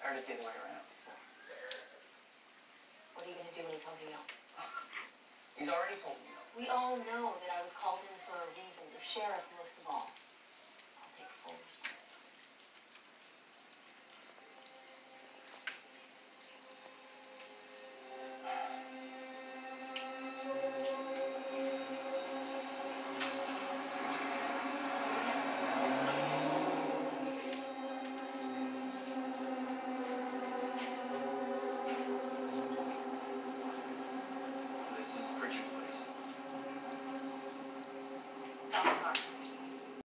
heard it the other way around. So, what are you going to do when he tells you no? He's already told me no. We all know that I was called in for a reason, the sheriff most of all.